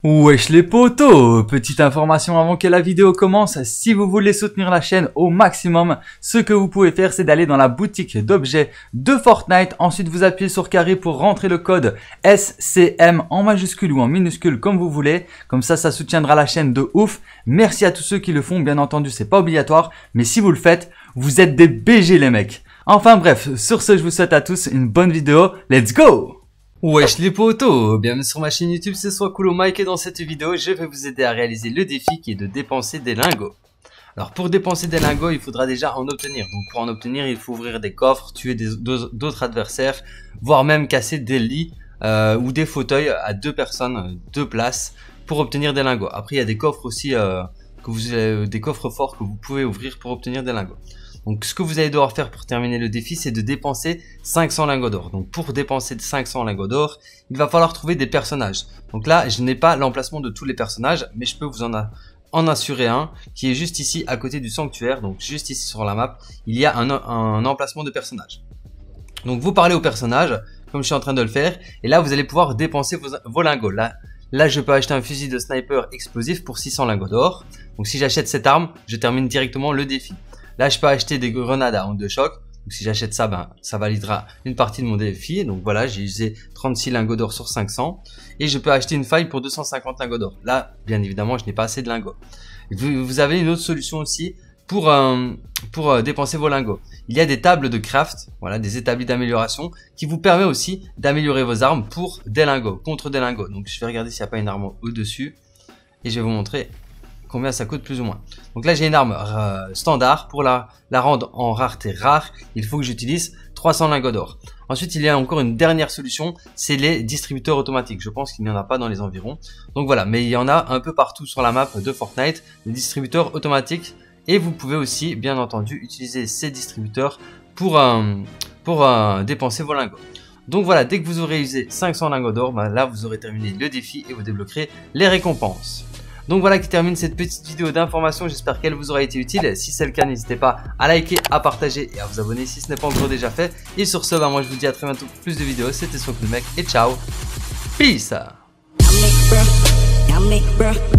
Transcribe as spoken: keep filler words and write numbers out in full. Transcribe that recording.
Wesh les potos, petite information avant que la vidéo commence, si vous voulez soutenir la chaîne au maximum, ce que vous pouvez faire c'est d'aller dans la boutique d'objets de Fortnite, ensuite vous appuyez sur carré pour rentrer le code S C M en majuscule ou en minuscule comme vous voulez, comme ça ça soutiendra la chaîne de ouf. Merci à tous ceux qui le font, bien entendu c'est pas obligatoire, mais si vous le faites, vous êtes des B G les mecs. Enfin bref, sur ce je vous souhaite à tous une bonne vidéo, let's go! Wesh les potos, bienvenue sur ma chaîne YouTube, c'est Soiscoolo Mike et dans cette vidéo, je vais vous aider à réaliser le défi qui est de dépenser des lingots. Alors pour dépenser des lingots, il faudra déjà en obtenir. Donc pour en obtenir, il faut ouvrir des coffres, tuer d'autres adversaires, voire même casser des lits euh, ou des fauteuils à deux personnes, deux places, pour obtenir des lingots. Après il y a des coffres aussi, euh, que vous, euh, des coffres forts que vous pouvez ouvrir pour obtenir des lingots. Donc ce que vous allez devoir faire pour terminer le défi, c'est de dépenser cinq cents lingots d'or. Donc pour dépenser cinq cents lingots d'or, il va falloir trouver des personnages. Donc là, je n'ai pas l'emplacement de tous les personnages, mais je peux vous en, a, en assurer un qui est juste ici à côté du sanctuaire. Donc juste ici sur la map, il y a un, un emplacement de personnage. Donc vous parlez au personnage, comme je suis en train de le faire, et là vous allez pouvoir dépenser vos, vos lingots. Là, là je peux acheter un fusil de sniper explosif pour six cents lingots d'or. Donc si j'achète cette arme, je termine directement le défi. Là, je peux acheter des grenades à onde de choc. Donc, si j'achète ça, ben, ça validera une partie de mon défi. Donc, voilà, j'ai usé trente-six lingots d'or sur cinq cents. Et je peux acheter une faille pour deux cent cinquante lingots d'or. Là, bien évidemment, je n'ai pas assez de lingots. Vous, vous avez une autre solution aussi pour, euh, pour euh, dépenser vos lingots. Il y a des tables de craft, voilà, des établis d'amélioration qui vous permettent aussi d'améliorer vos armes pour des lingots, contre des lingots. Donc, je vais regarder s'il n'y a pas une arme au-dessus. Et je vais vous montrer combien ça coûte plus ou moins. Donc là j'ai une arme euh, standard. Pour la, la rendre en rareté rare, il faut que j'utilise trois cents lingots d'or. Ensuite il y a encore une dernière solution, c'est les distributeurs automatiques. Je pense qu'il n'y en a pas dans les environs. Donc voilà, mais il y en a un peu partout sur la map de Fortnite, les distributeurs automatiques. Et vous pouvez aussi bien entendu utiliser ces distributeurs pour, euh, pour euh, dépenser vos lingots. Donc voilà, dès que vous aurez usé cinq cents lingots d'or, ben là vous aurez terminé le défi et vous débloquerez les récompenses. Donc voilà qui termine cette petite vidéo d'information, j'espère qu'elle vous aura été utile. Si c'est le cas, n'hésitez pas à liker, à partager et à vous abonner si ce n'est pas encore déjà fait. Et sur ce, bah moi je vous dis à très bientôt pour plus de vidéos. C'était Soiscoolo Mike et ciao, peace.